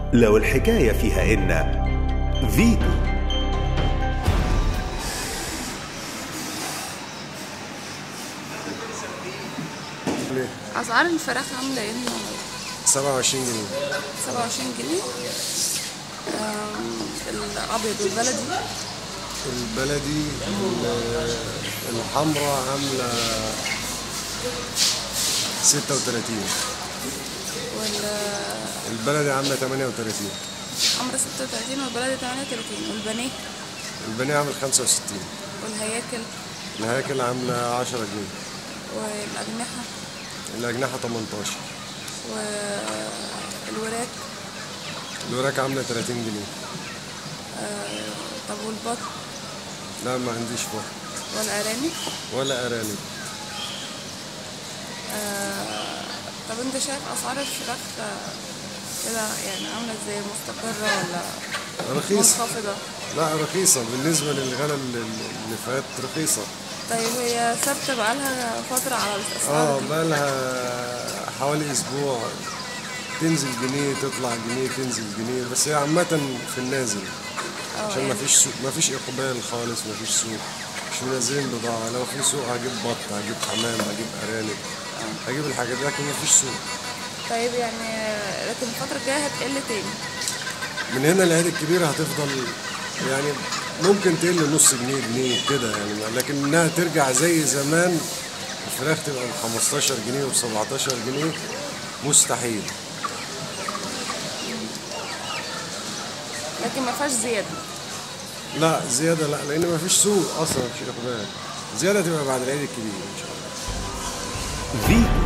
لو الحكاية فيها إن فيتو. أسعار الفراخ عاملة ايه النهاردة؟ 27 جنيه. 27 جنيه. الأبيض والبلدي؟ البلدي الحمراء عاملة 36. البلدي عاملة 38. الحمراء 36 والبلدي 38. والبانيه؟ البانيه عامل 65. والهياكل؟ الهياكل عاملة 10 جنيه. والأجنحة؟ الأجنحة 18. والوراك؟ الوراك عاملة 30 جنيه. طب والبط؟ لا ما عنديش بط. والأرانب؟ ولا أرانب. طب انت شايف أسعار الفراخ كده يعني عاملة ازاي، مستقرة ولا رخيصة؟ منخفضة؟ لا رخيصة بالنسبة للغلا اللي فات، رخيصة. طيب هي ثابتة بقالها فترة على الأسعار دي؟ بقالها حوالي أسبوع، تنزل جنيه تطلع جنيه تنزل جنيه، بس هي عامة في النازل عشان يعني مفيش سوق، مفيش إقبال خالص، مفيش سوق، مش منزلين بضاعة. لو في سوق هجيب بط، هجيب حمام، هجيب أرانب، هجيب الحاجات دي، لكن مفيش سوق. طيب يعني لكن الفترة الجاية هتقل تاني؟ من هنا للعيد الكبير هتفضل يعني ممكن تقل نص جنيه جنيه كده يعني، لكن انها ترجع زي زمان الفراخ تبقى ب 15 جنيه وب 17 جنيه مستحيل. لكن ما فيهاش زيادة؟ لا زيادة لا، لأن مفيش سوق أصلا، مفيش إقبال. زيادة تبقى بعد العيد الكبير إن شاء الله. فيتو.